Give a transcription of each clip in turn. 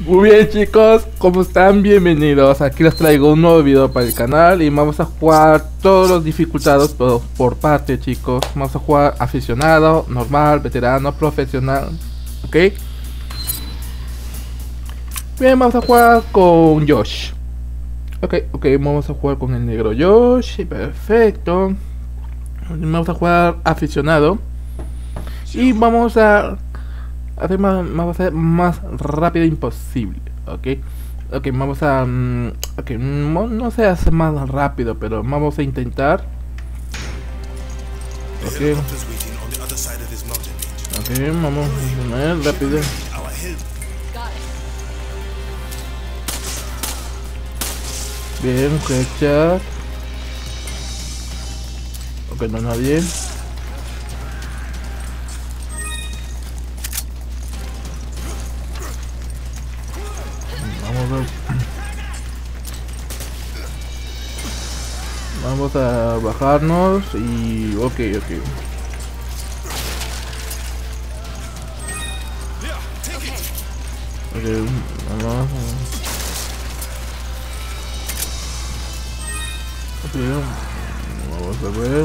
Muy bien, chicos, ¿cómo están? Bienvenidos. Aquí les traigo un nuevo video para el canal y vamos a jugar todos los dificultados por parte, chicos. Vamos a jugar aficionado, normal, veterano, profesional. ¿Ok? Bien, vamos a jugar con Josh. Ok, vamos a jugar con el negro Josh. Perfecto. Vamos a jugar aficionado. Y vamos a hacer más rápido imposible. Ok, vamos a no se hace más rápido, pero vamos a intentar. Ok, vamos a poner rápido. Bien, headshot. Ok, no hay nadie. Vamos a bajarnos y ok. Vamos. Vamos a ver.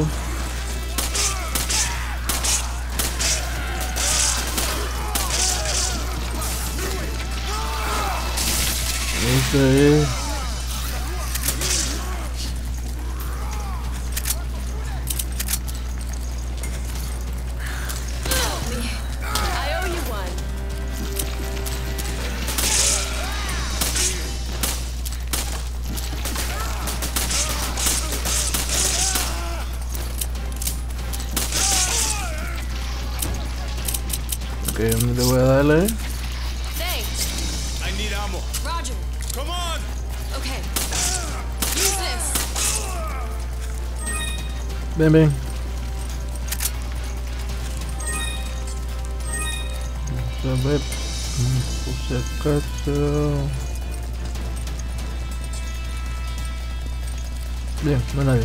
Este es. Ok, le voy a darle. I need ammo. Roger. Come on. Okay. Use this. Ven. Vamos a ver. Por si acaso. Bien, no hay nadie.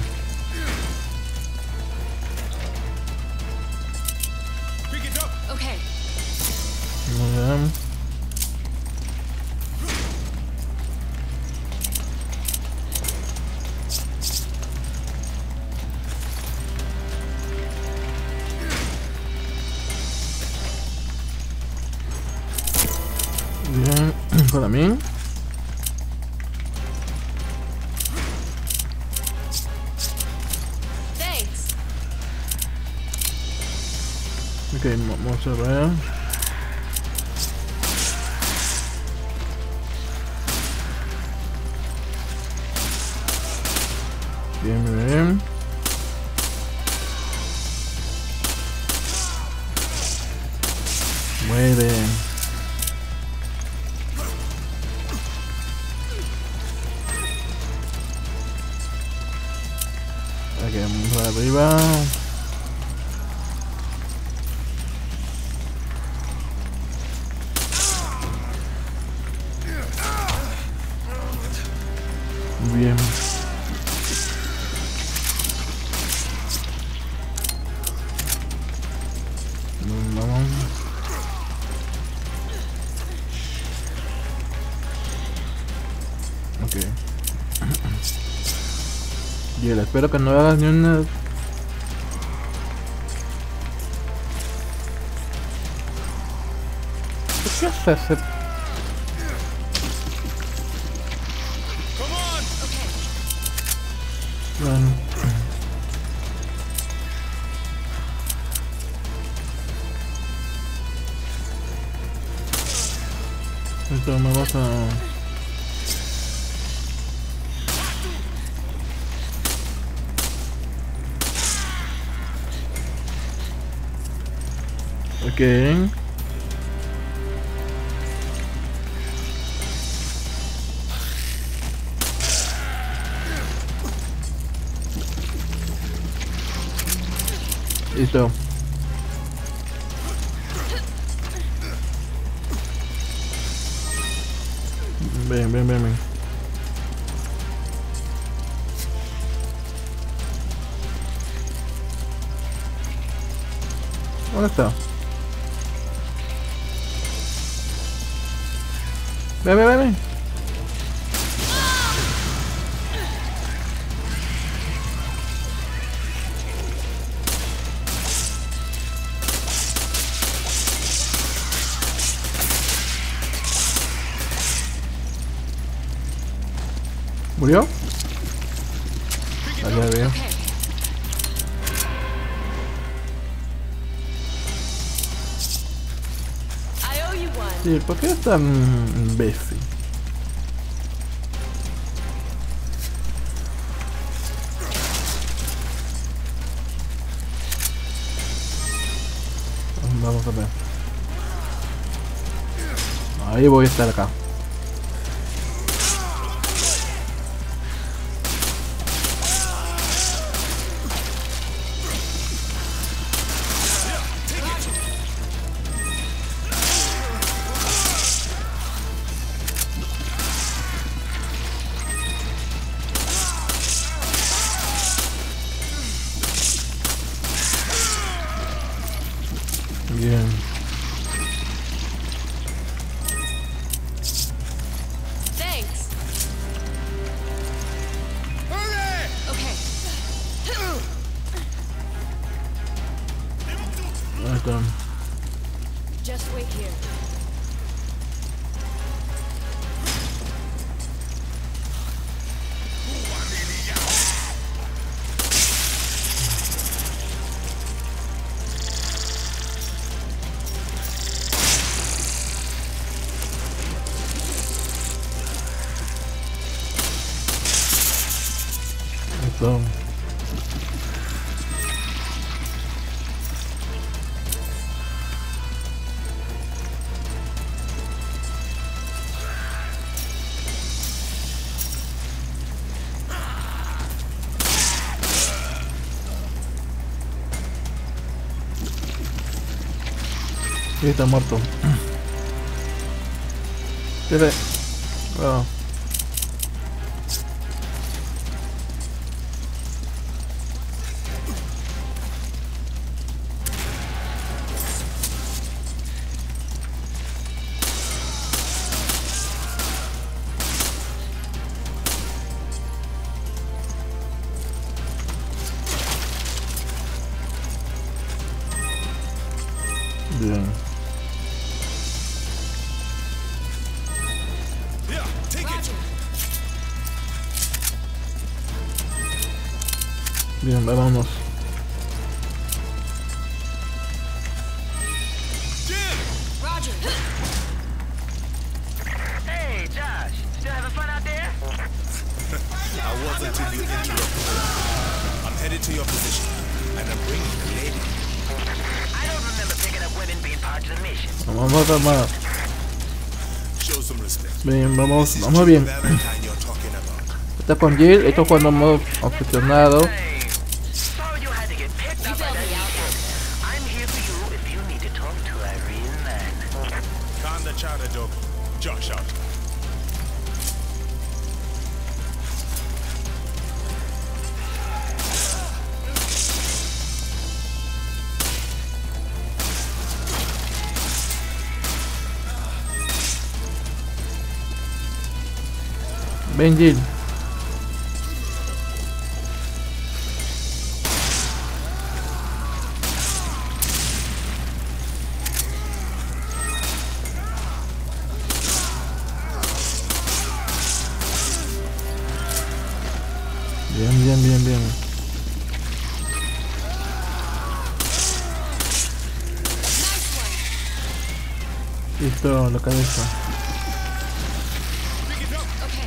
Pick it up. Okay. Muy bien. Bien, para mí. Thanks. Ok, vamos a ver. Bien. Muy bien. Ok, vamos arriba. Bien. Vamos. Ok. Bien, espero que no hagas ni una. ¿Qué haces? Come on. Okay. Bueno. Esto me vas a. Ok. Listo. Bien. ¿Dónde está? Ven, ven, ven, ven. ¿Murió? Allá veo. Okay. I owe you one. Sí, ¿por qué es tan imbécil? Vamos a ver. Ahí voy a estar acá. Bien. Thanks. Hurry! Okay. Ahí está. Just wait here. Esto. Sí, está muerto. Espera. Oh. Bien. Yeah, take it! Roger. Bien, vámonos. Jim! Roger. Hey, Josh, still having fun out there? I was until you interrupted me. I'm headed to your position, and I'm bringing the lady. I don't remember picking up women being part of the mission. Vamos a tomar. Show some respect. Bien, vamos, This is vamos Jill bien. Valentine you're talking about. Está con Jill, esto es cuando hemos obsesionado. Hey, sorry you had to get picked You up by bailed that me out. detail. I'm here for you if you need to talk to Irene Mann. Calm the chatter, dog. Josh out. Ven, Jill. Bien, bien, bien, bien. Nice one. Listo, la cabeza. Pick it up! Okay.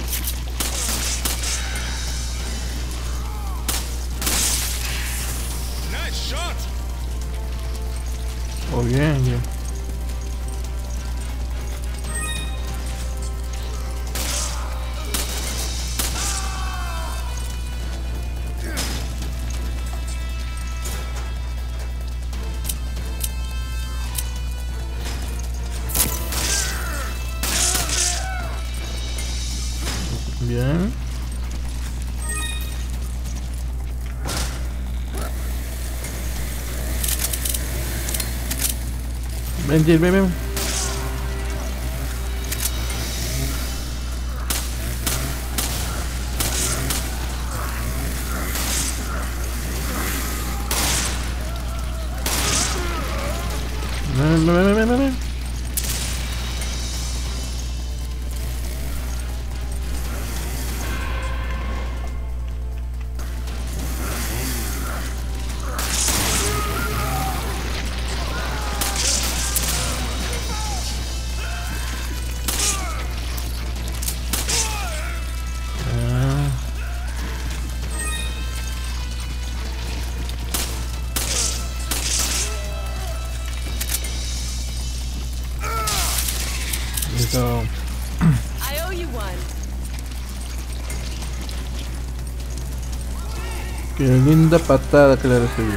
Nice shot! Oh, bien, bien. Bien. Ven, Jill, ven, ven. ven. Listo. I owe you one. Qué linda patada que le recibí.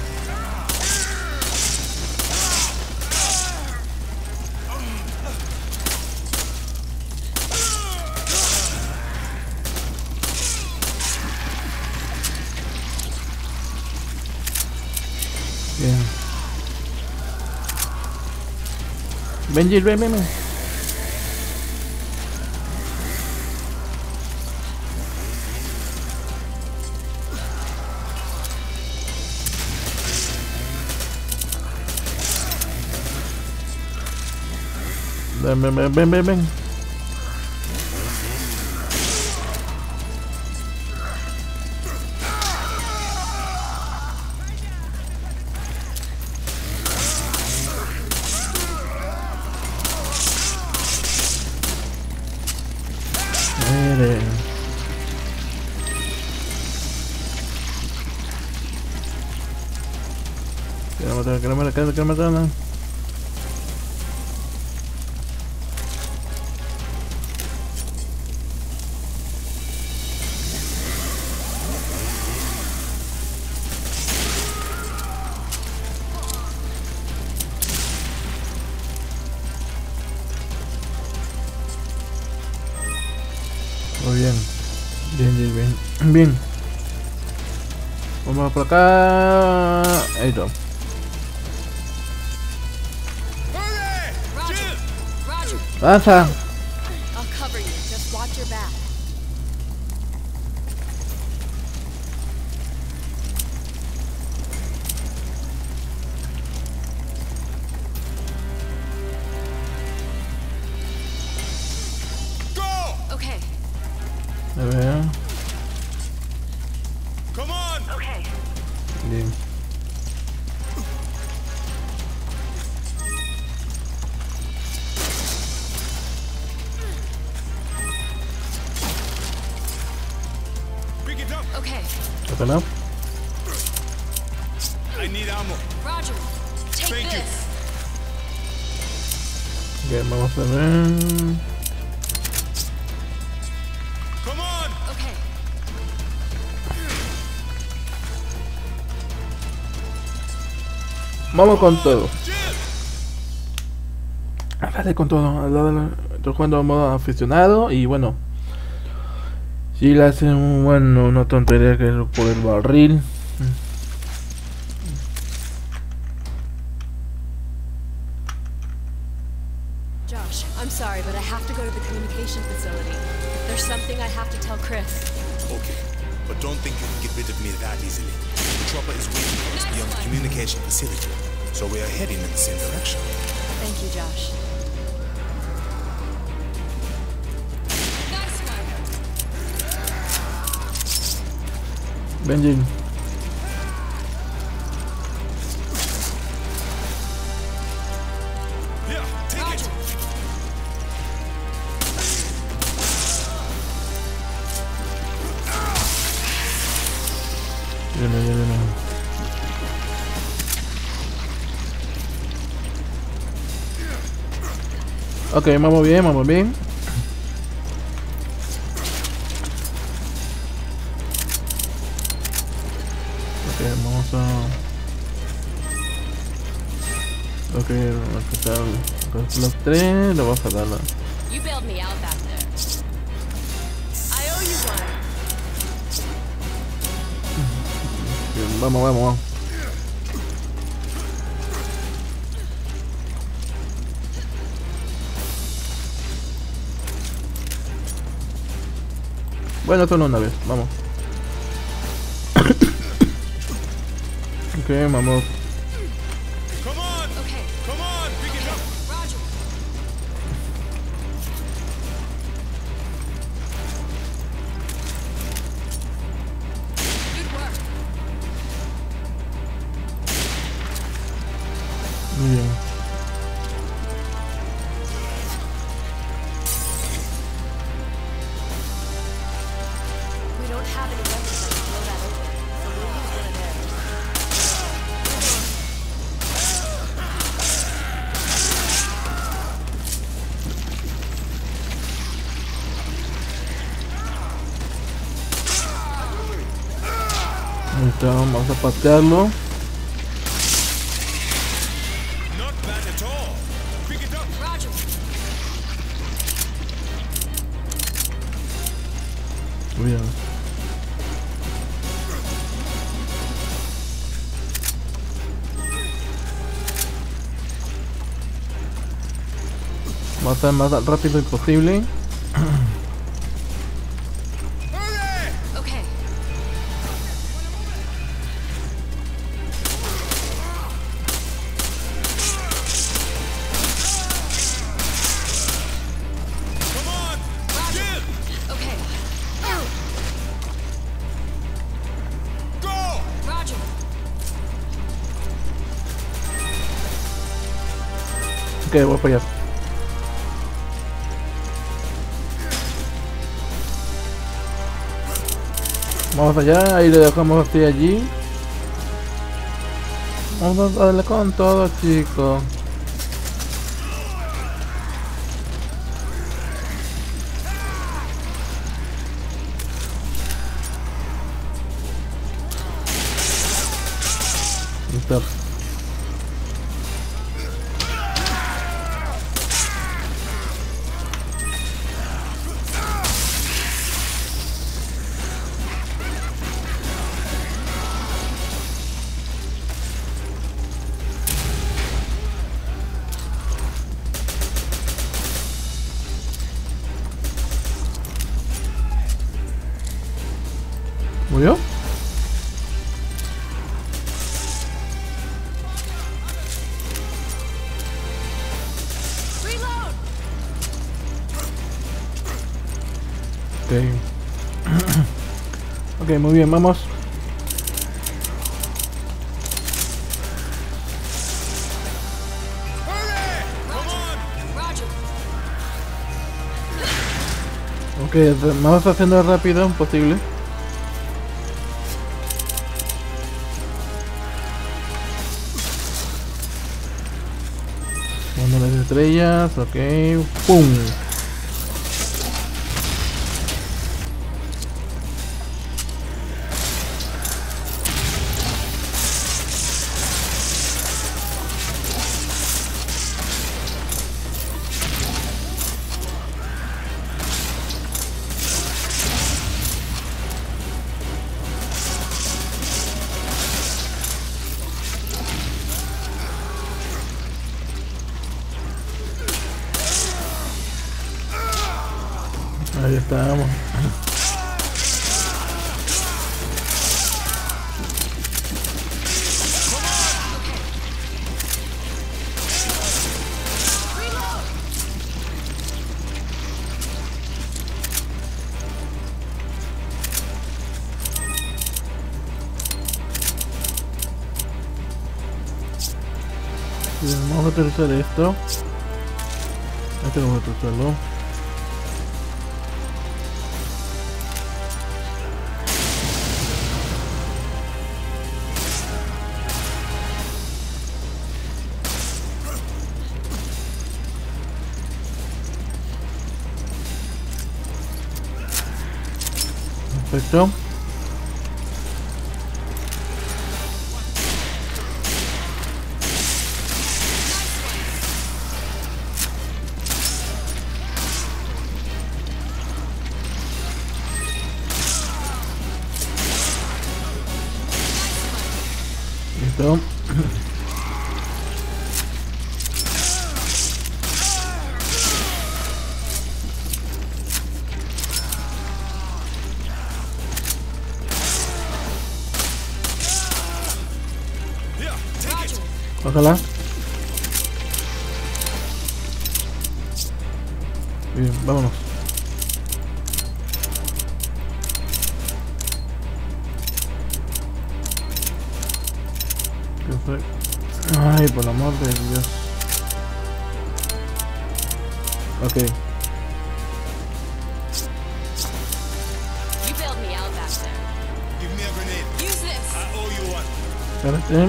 Bien. Ven, Jill, ven. Ven. Mire. Quiero matarla. Muy bien. Bien. Vamos por acá. Ahí está. Roger. Roger. Avanza. I'll cover you. Just watch your back. Go! Okay. A ver. Come on! Okay. Bien. Pick it up! Okay. Open up. I need ammo. Roger. Take Thank you. this. Bien, vamos a ver. Come on! Okay. Vamos con todo. Jill! Dale con todo. Estoy jugando en modo aficionado y bueno. Si le hacen una tontería que es por el barril. Josh, I'm sorry, but I have to go to the communication facility. There's something I have to tell Chris. Okay, but don't think you can get rid of me that easily. The chopper is waiting for us beyond the communication facility, so we are heading in the same direction. Thank you, Josh. Nice one. Benji. Yeah, take it! Roger. Viene. Ok, vamos bien. Ok, vamos a... Ok, vamos a quitar los tres, lo vamos a dar. You bailed me out back there. I owe you one. Bien, vamos. Bueno, solo una vez, vamos. Ok, vamos. Come on! Okay. Come on! Pick Listo, vamos a patearlo. Not bad at all. Pick it up. Roger. Bien. Vamos a ser más rápido posible. Okay. Come on. Kill. Okay. Go. Roger. Ok, voy para allá. Vamos allá, ahí le dejamos así allí. Vamos a darle con todo, chicos. Listo. ¿Murió? Reload. Ok. Ok, muy bien, vamos. Roger. Ok, vamos haciendo rápido posible. Una de las estrellas, ok. ¡Pum! Ahí estamos. Bien, vamos a utilizar esto. Este lo voy a utilizarlo. Perfecto. Listo. Here, take it. Ojalá. Bien, vámonos. ¿Qué fue? Ay, por el amor de Dios. Ok. You bailed me out back there. Give me a grenade. Use this. I owe you one. Espérate.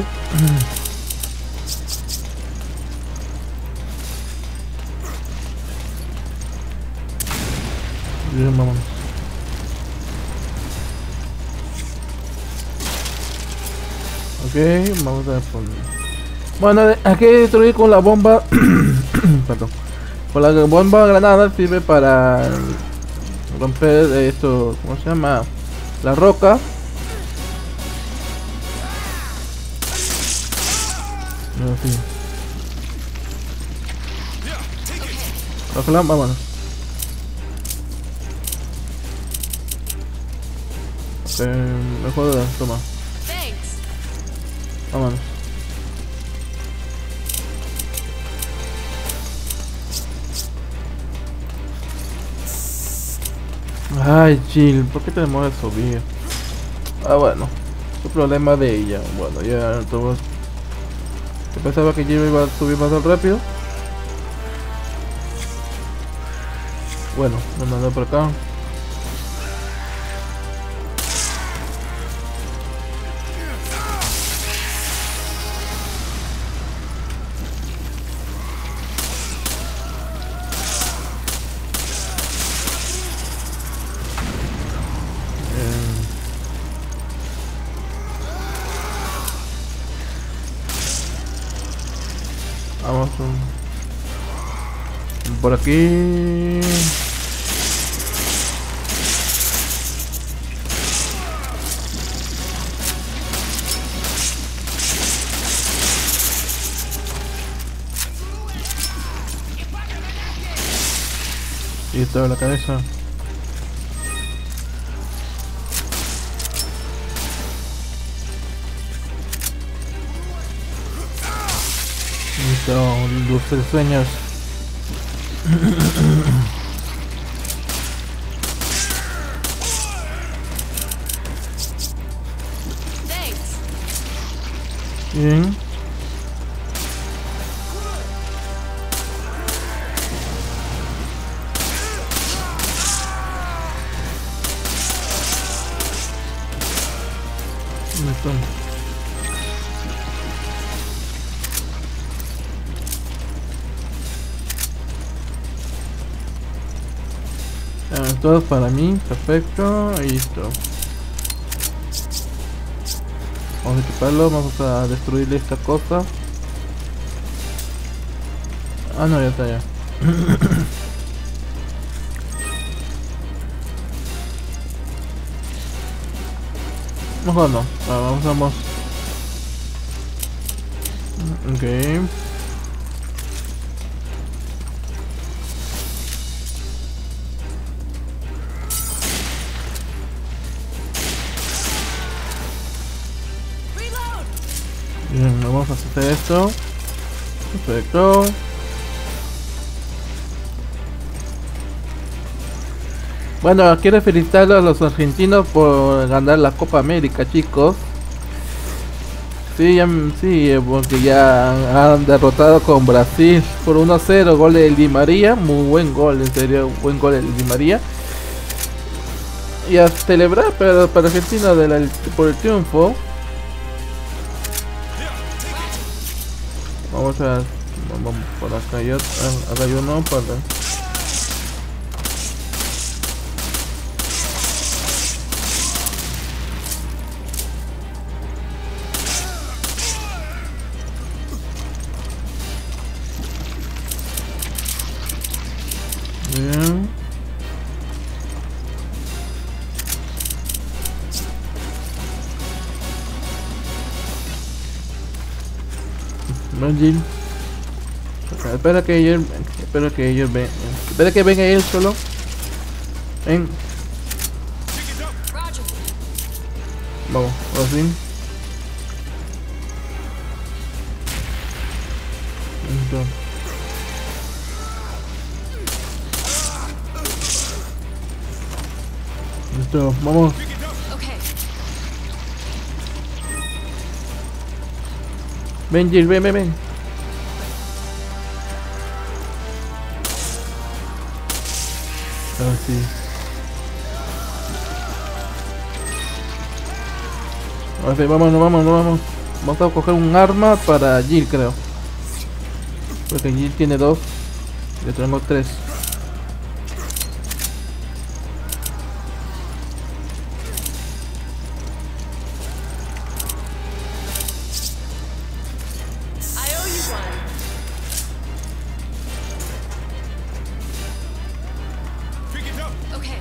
Bien, vámonos. Ok, vamos a poner. Bueno, hay que destruir con la bomba. Perdón. Con la bomba granada sirve para romper esto. ¿Cómo se llama? La roca. Así. Ojalá, vámonos. Mejor toma. Thanks. Vámonos. Ay, Jill, ¿por qué te demoras a subir? Ah, bueno, es problema de ella. Bueno, ya todos. Yo pensaba que Jill iba a subir más rápido. Bueno, me mandó por acá. Vamos por aquí. Y toda la cabeza. Listo, luces de sueños. Thanks. Bien. Listo. Todo para mí, perfecto, y listo. Vamos a equiparlo, vamos a destruirle esta cosa. Ah, no, ya está ya. Mejor no, vamos. Ok. Bien, vamos a hacer esto. Perfecto. Bueno, quiero felicitar a los argentinos por ganar la Copa América, chicos. Sí, porque ya han derrotado con Brasil por 1-0, gol de Di María, muy buen gol, en serio, buen gol de Di María. Y a celebrar para Argentina por el triunfo. Vamos por acá, acá hay uno para... Bien. Jill. Espera que ellos ven. Espera que venga él solo. Ven. Roger. Vamos, ahora sí. Listo. Listo, vamos. Okay. Ven, Jill, ven. Ah, sí. Ahora sí, vámonos. Vamos a coger un arma para Jill, creo. Porque Jill tiene 2. Yo tengo 3. Okay.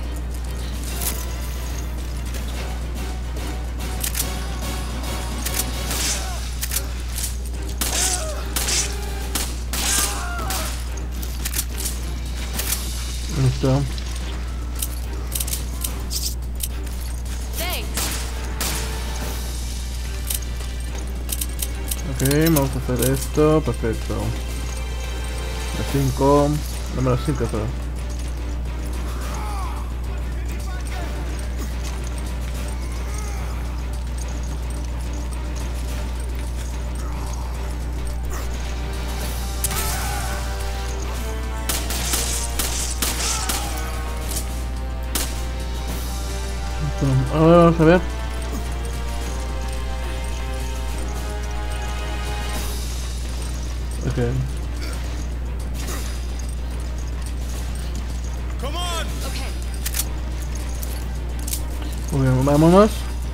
Listo. Thanks. Ok, vamos a hacer esto. Perfecto. La 5. Número 5, pero. Ahora vamos a ver. Ok. Come on! Okay. Muy bien, vámonos.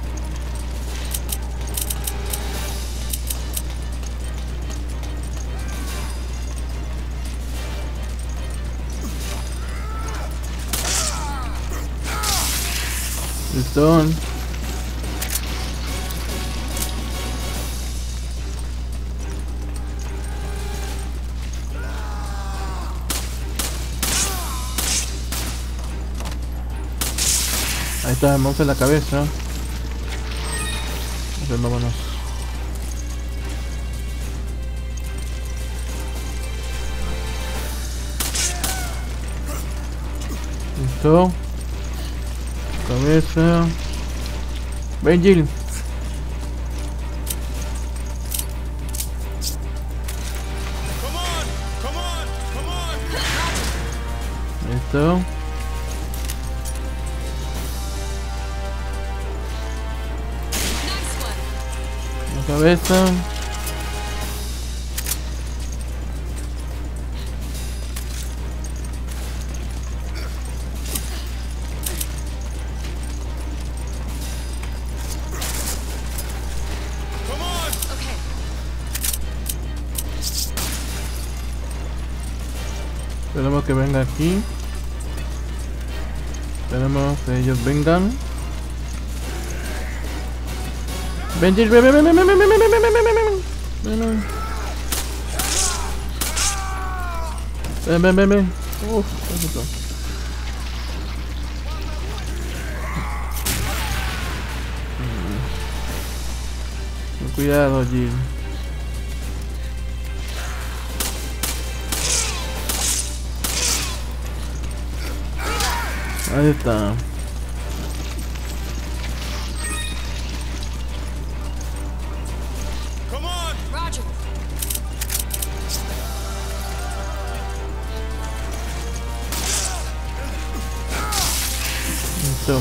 Listo. Ahí está, vamos en la cabeza. Ok, vámonos. Listo. Cabeza. Ven, Jill. Come on! Come on! Come on! Listo. Nice one. La cabeza. Come on! Okay. Esperemos que venga aquí. Esperemos que ellos vengan. Ven, Jill, ven, ven, ven, ven, ven, ven, ven, ven, ven, ven, ven, ven, ven. Ven, ven, ven, ven. Uf, perfecto. Con cuidado, Jill. Ahí está. Come on! Roger. Listo.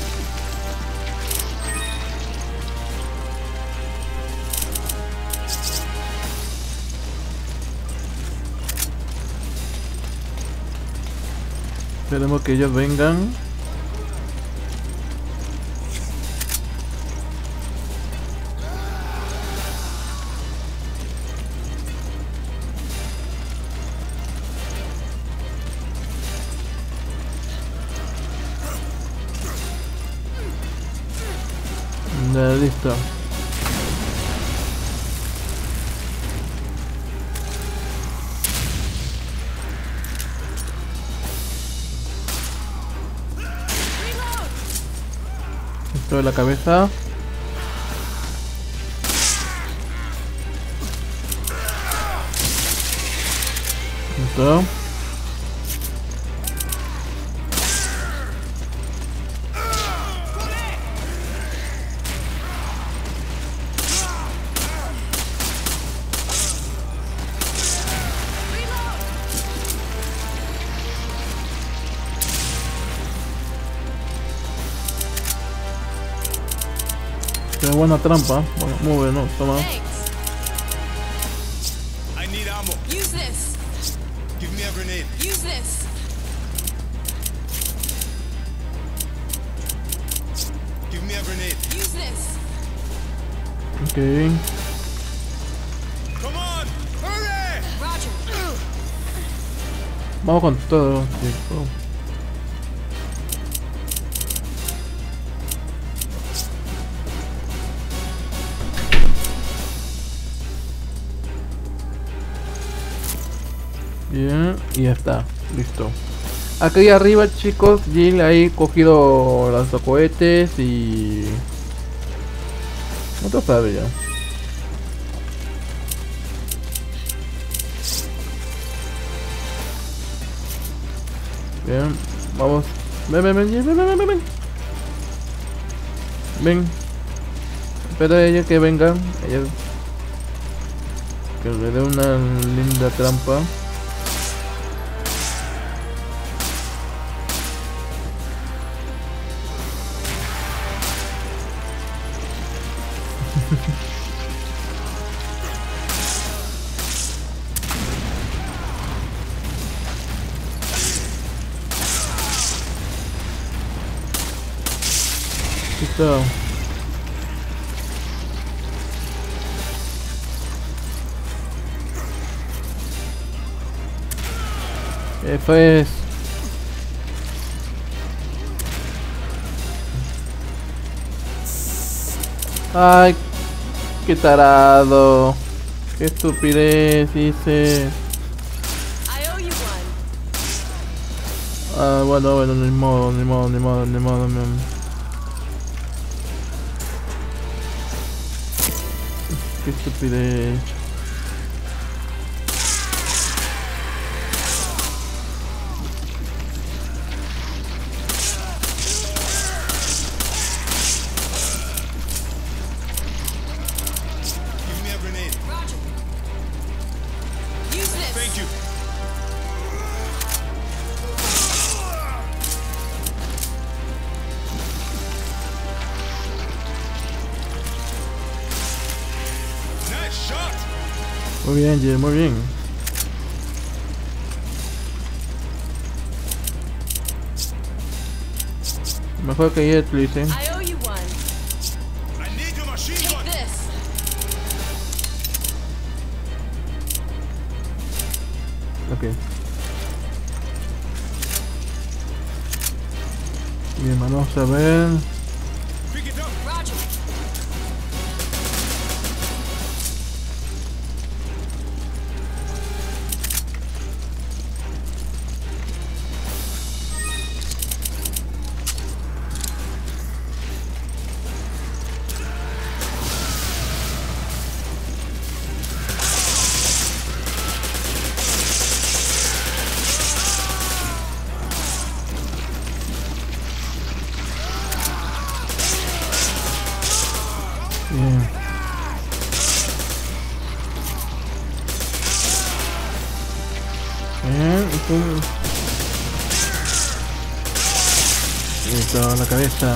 Esperemos que ellos vengan. Ya, listo. Esto de la cabeza. Listo. Qué buena trampa. Bueno, muy bueno, toma. Thanks. I need ammo. Use this. Give me a grenade. Use this. Give me a grenade. Use this. Ok. Come on! Hurry! Roger. Vamos con todo, chico. Bien, y ya está, listo. Aquí arriba, chicos, Jill ahí cogido los cohetes y... no te sabe ya. Bien, vamos. Ven, ven, ven, Jill, ven, ven, ven, ven. Ven. Espera a ella que venga. Ella... que le dé una linda trampa. Listo. Eso es. Ay, qué tarado. Qué estupidez hice. I owe you one. Ah, bueno, ni modo, ni modo, ni modo, ni modo, ni modo. Qué estupidez. Give me a grenade. Roger. Use this. Thank you. Nice shot. Muy bien, Jill, muy bien. Mejor que ella utilice. I owe you one. I need your machine Take gun. this. Ok. Bien, vamos a ver. Pick it up. Roger. Bien. Bien, listo, la cabeza.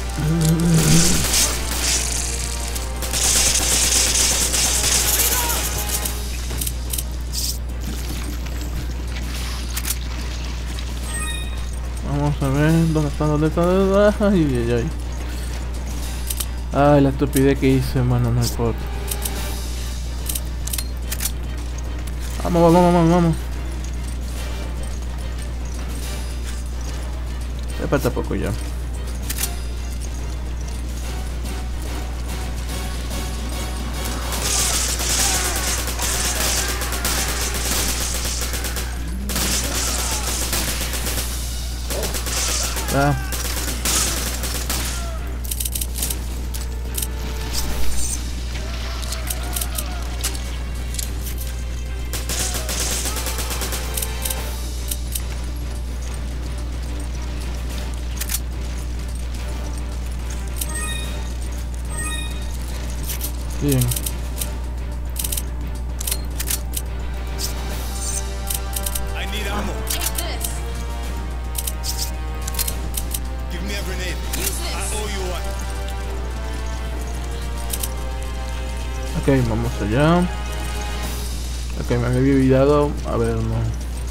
Vamos a ver, ¿dónde está? ¿Dónde está? Ay, ay, ay. Ay, la estupidez que hice, mano, no importa. Vamos, vamos, vamos, vamos. Me falta poco ya. Ah. Bien. I need ammo. Take this. Give me a grenade. Use I this. owe you one. Ok, vamos allá. Ok, me había olvidado. A ver, no.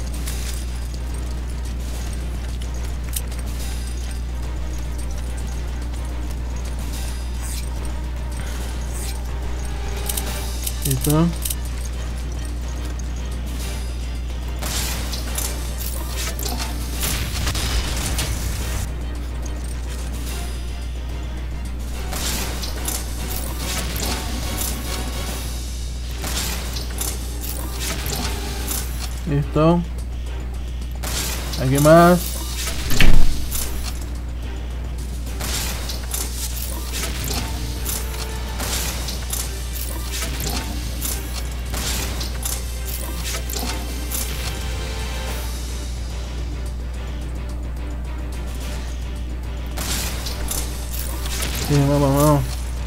Listo. Listo. ¿Alguien más? Sí, vamos.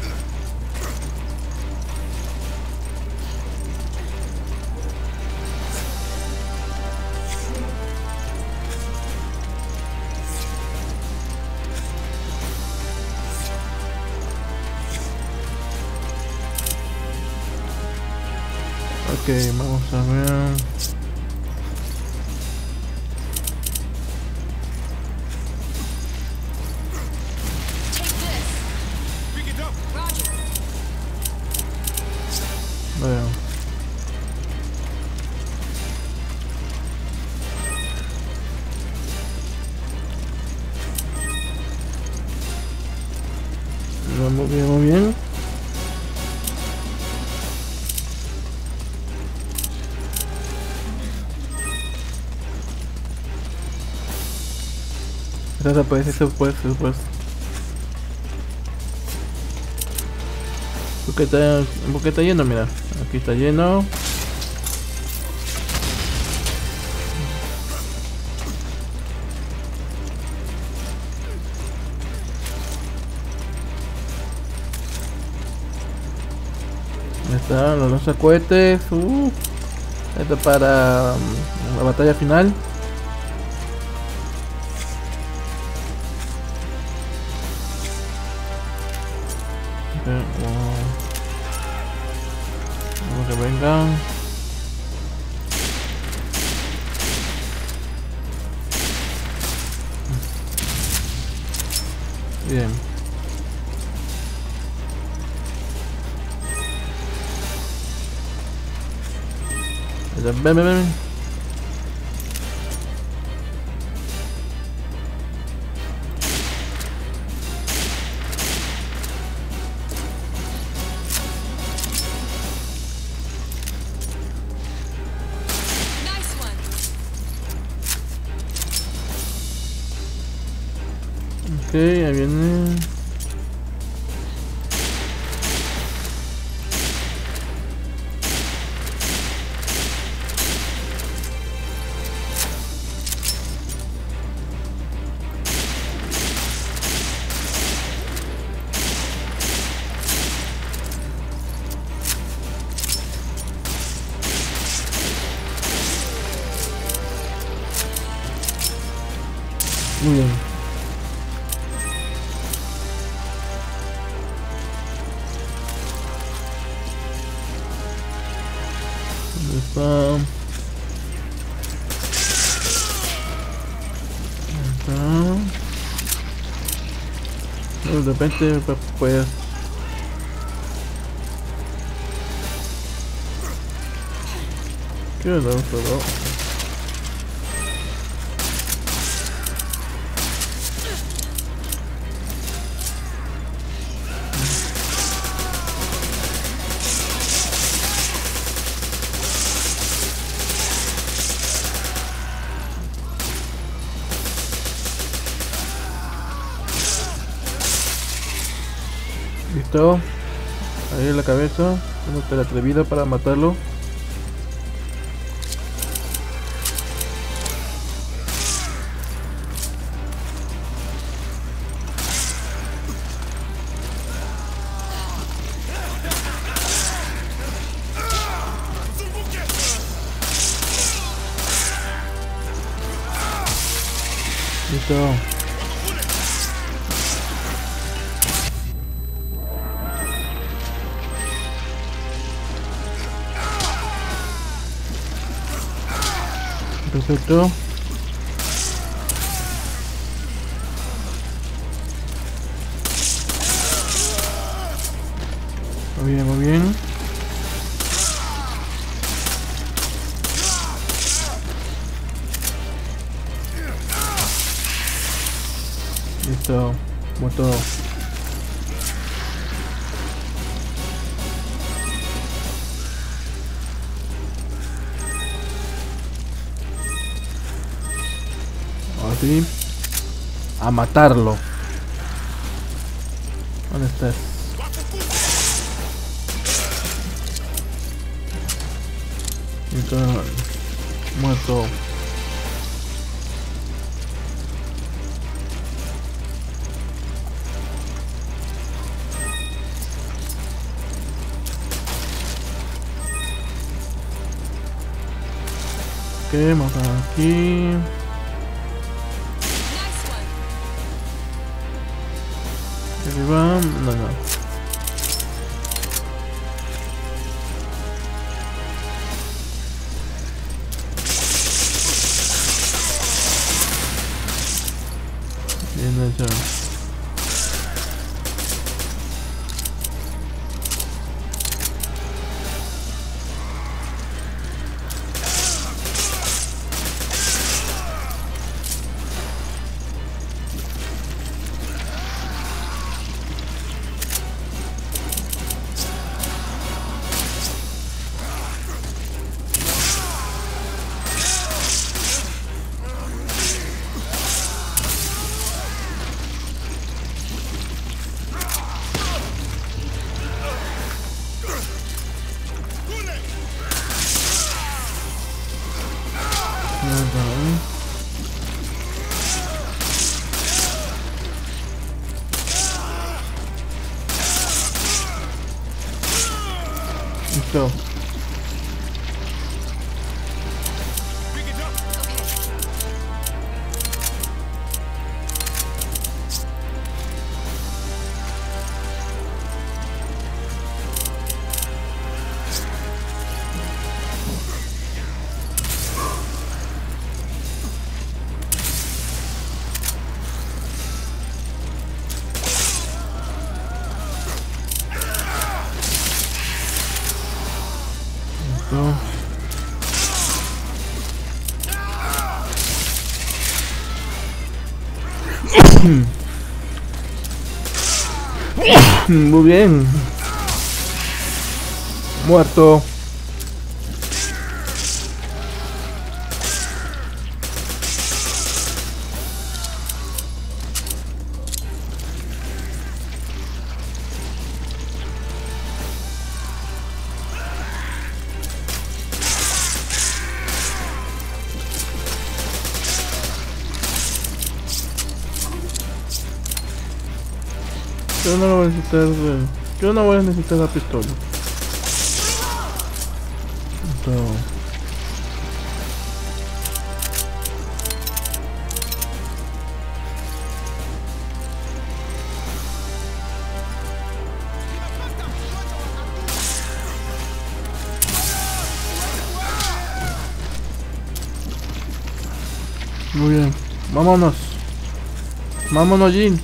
Ok, vamos a ver. Bueno. Vamos bien, muy bien. Trata pues eso pues. Porque está lleno, mira. Aquí está lleno. Ahí están los lanzacohetes. Esto para la batalla final. Vamos que vengan. Bien. Ven. Ok, ahí viene. Muy bien. ¿Dónde está? De repente pues ¿qué es eso? Listo. Ahí en la cabeza. Tengo el atrevido para matarlo. Listo. Perfecto. Muy bien. Listo, muerto. sí. A matarlo. ¿Dónde estás? Entonces, muerto. Ok, vamos aquí. Arriba, no. Bien hecho. Listo. Listo. Muy bien. Muerto. Yo no lo voy a necesitar. Yo no voy a necesitar la pistola. Listo. Muy bien, vámonos. Vámonos, Jin.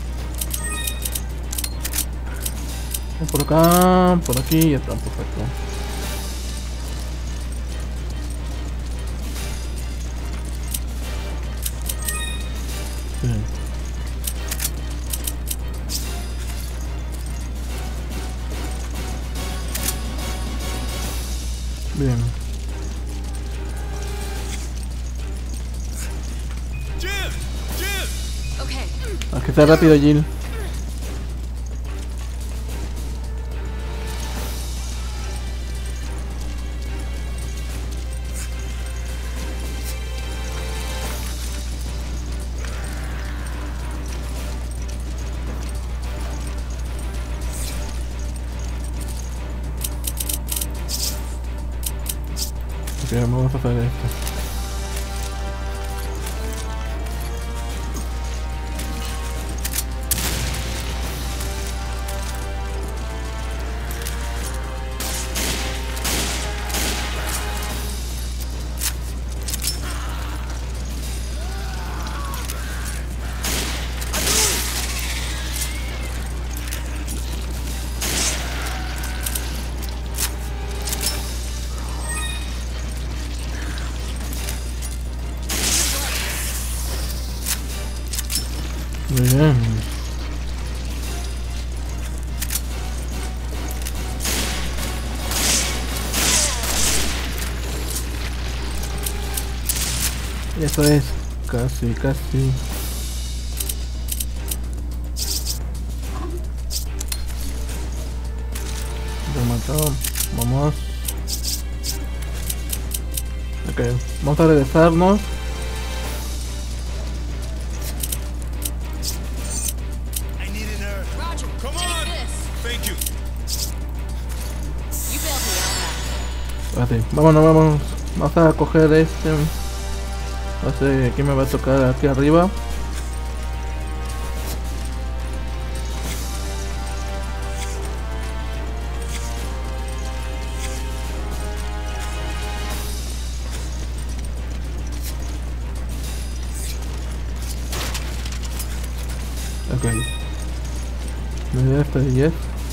Por acá, por aquí, ya está, perfecto. Bien. Bien. Hay que estar rápido, Jill. Ok, vamos a hacer esto. Muy bien. Y eso es. Casi, casi. Lo mató. Vamos. Ok, vamos a regresarnos. I need an herb. Roger, Come take on! this. Thank you. You bailed me out. Así, vámonos, vámonos. Vamos a coger este. No sé quién me va a tocar aquí arriba. Ok. Me da esta de Jeff.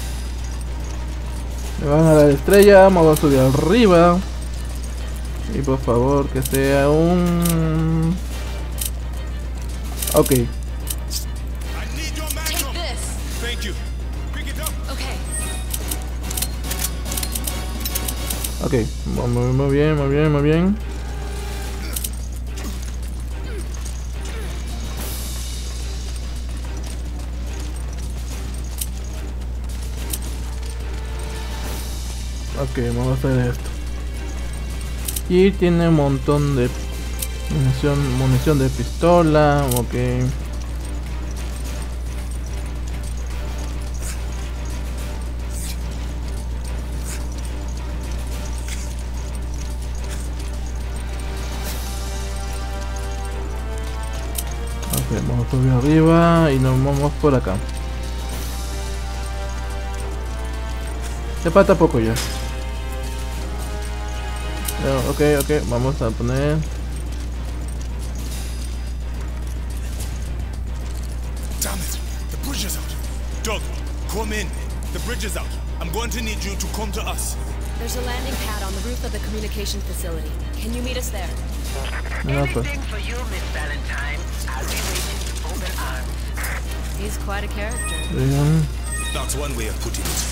Me van a dar estrella, vamos a subir arriba. Y por favor que sea un... Ok. I need your Take magnum. this. Thank you. Pick it up. Okay. Ok. Muy bien, muy bien, muy bien. Ok, vamos a hacer esto. Y tiene un montón de munición de pistola. Ok. Ok, vamos a subir arriba y nos vamos por acá. Te falta poco ya. Ok, vamos a poner... Damn it. The bridge is out. Doug, come in. The bridge is out. I'm going to need you to come to us. There's a landing pad on the roof of the communication facility. Can you meet us there? No, pues. Anything for you, Miss Valentine. I'll be waiting with open arms. He's quite a character. Bien. That's one way of putting it.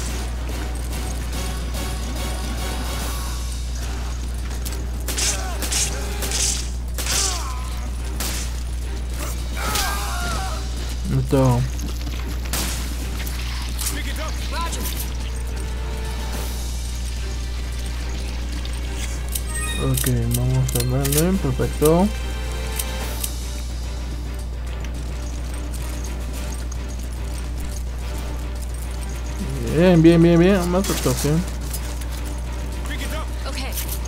Listo. Pick it up. Roger. Ok, vamos a darle, perfecto. Bien, más actuación. Pick it up. Okay.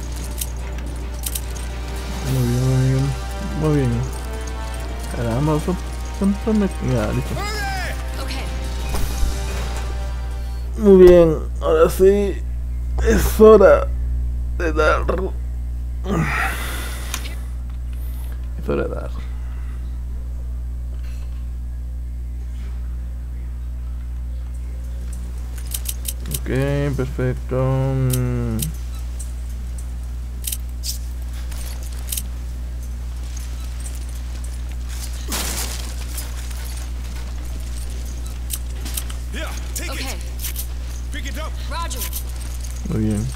Muy bien. Caramba, ya, listo. Hurry! Okay. Muy bien, ahora sí es hora de dar. Es hora de dar. Ok, perfecto. Here, take Okay. it. Pick it up. Roger. Muy bien.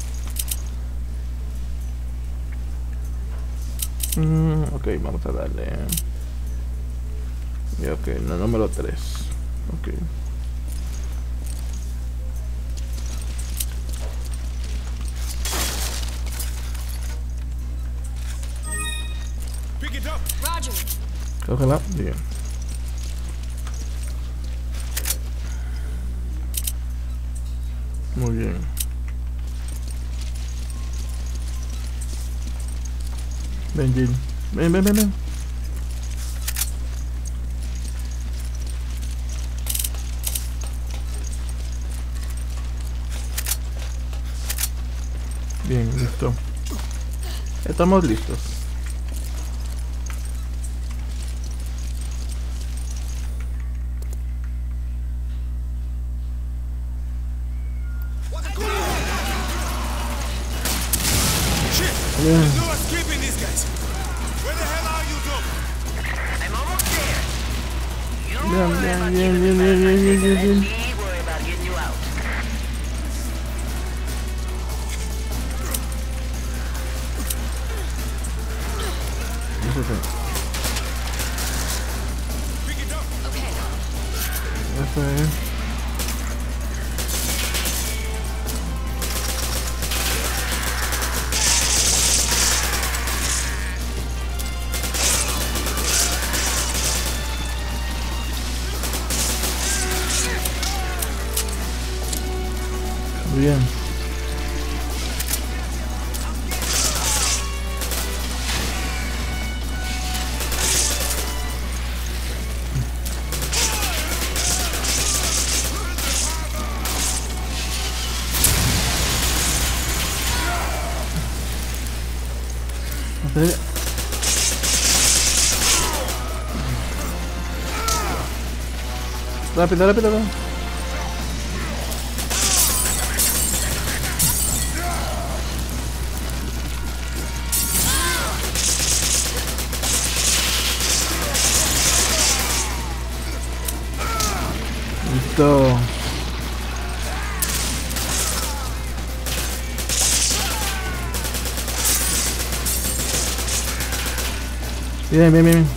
Ok, vamos a darle. Y ok, no, número 3. Ok. Pick it up. Roger. Cógela. Bien. Muy bien. Ven, Jill. Ven. Bien, listo. Estamos listos. Shit. Bien. There's no escaping these guys. Where the hell are you, Doug? I'm almost there. You Bien. worry about getting Let me worry about getting you out. Eso sí. Ok. Bien. Okay. Rápido, rápido. Listo. Bien, bien, bien.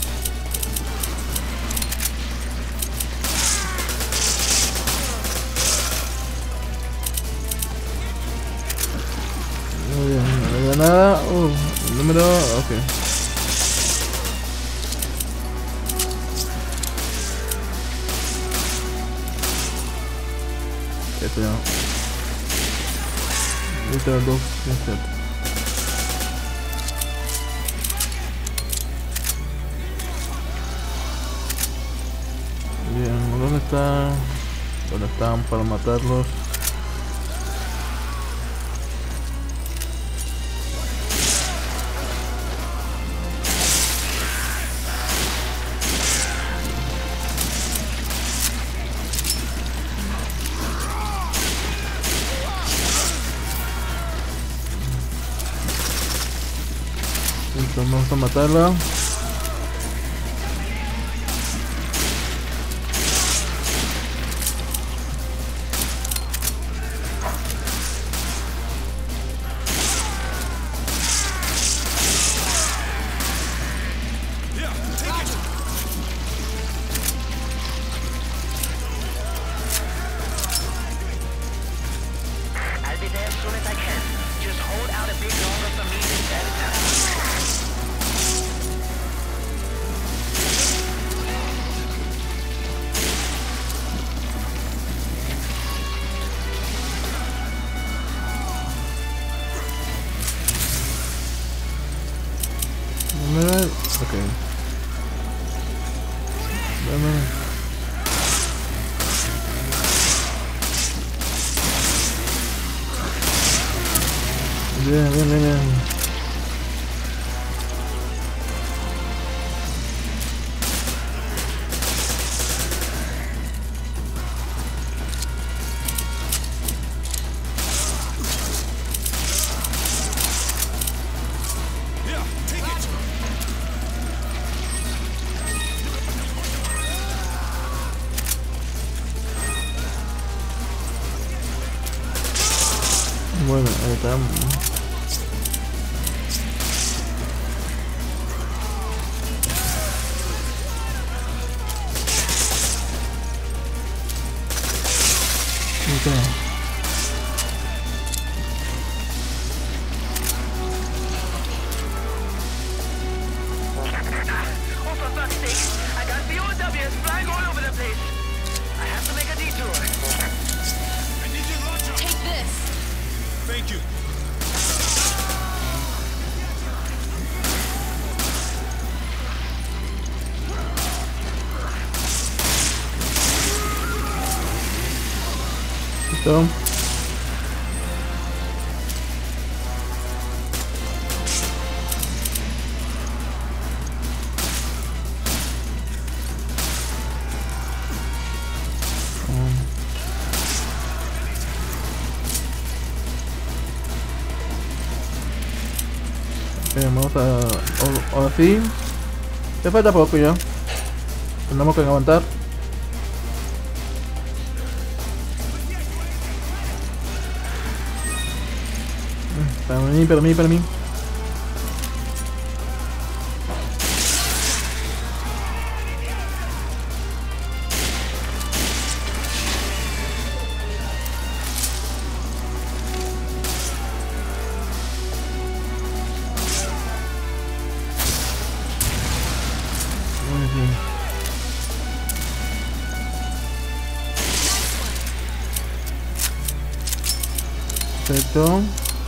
Muy bien, no veo nada. Número. Ok. Esto ya. Listo, dos. Bien, ¿dónde está? ¿Dónde están para matarlos? Listo, vamos a matarla. I'll be there as soon as I can. Just hold out a bit longer for me than that time. Ok. Dame. Bien, bien, bien, bien. Here, take it. Bueno, ahí está. Okay. Oh, for fuck's sake. I got BOWs flying all over the place. I have to make a detour. I need your launcher. Take this. Thank you. Listo. Vamos a... Ahora sí. Ya falta poco ya. Tenemos que aguantar. Para mí. Perfecto.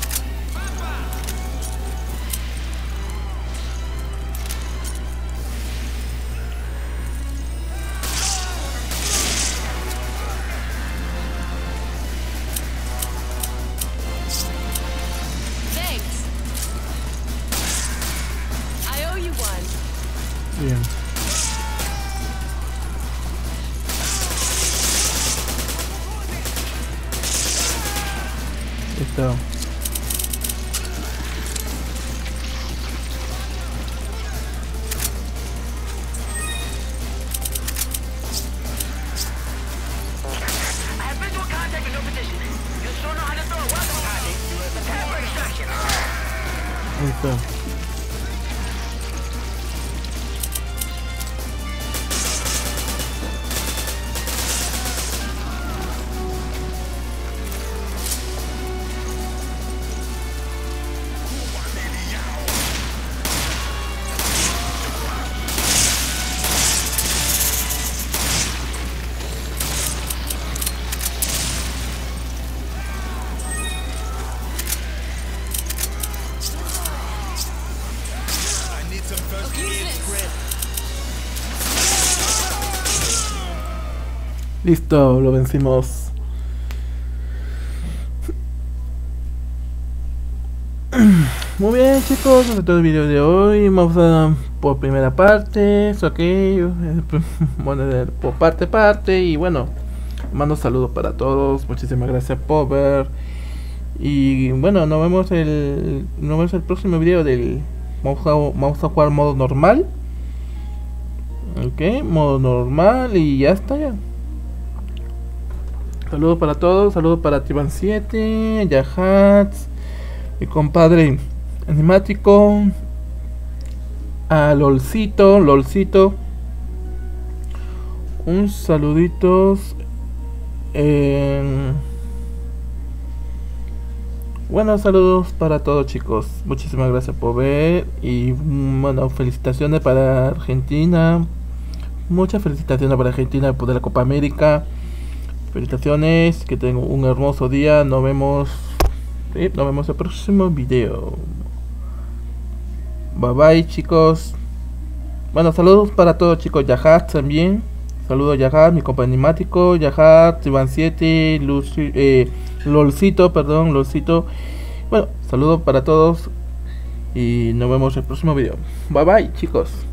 Thanks. I owe you one. Bien. Listo. I have visual contact in your position. You sure know how to throw a weapon, Connie. Prepare for extraction. Listo. I need some first Use aid, this. Chris. Listo, lo vencimos. Muy bien, chicos, eso es todo el video de hoy. Vamos a por primera parte, ok, bueno, por parte y bueno, mando saludos para todos. Muchísimas gracias por ver. Y bueno, nos vemos el próximo video del vamos a jugar modo normal. Ok, modo normal y ya está ya. Saludos para todos, saludos para Tiban7, Yahats, mi compadre Animático, a LOLcito, un saluditos. Bueno, saludos para todos, chicos. Muchísimas gracias por ver. Y bueno, felicitaciones para Argentina. Muchas felicitaciones para Argentina por la Copa América. Felicitaciones, que tengan un hermoso día. Nos vemos en el próximo video. Bye bye, chicos. Bueno, saludos para todos, chicos. Yahat también. Saludos Yahat, mi compañero animático. Yahat, Tiban7, LOLcito. Bueno, saludos para todos. Y nos vemos en el próximo video. Bye bye, chicos.